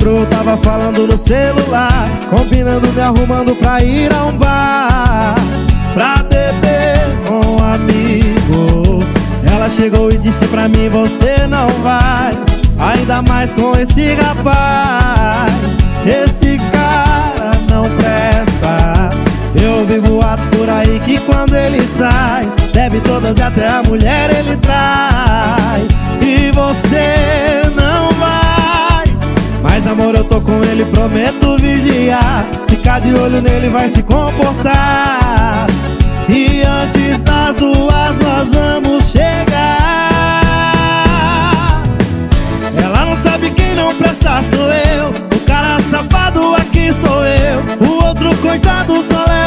lembro, eu tava falando no celular, combinando, me arrumando pra ir a um bar, pra beber com um amigo. Ela chegou e disse pra mim: você não vai, ainda mais com esse rapaz. Esse cara não presta. Eu vi boatos por aí que quando ele sai, bebe todas e até a mulher ele trai. E você não vai. Mas amor, eu tô com ele, prometo vigiar, ficar de olho nele, vai se comportar. E antes das 2 nós vamos chegar. Ela não sabe quem não presta sou eu, o cara safado aqui sou eu. O outro coitado só leva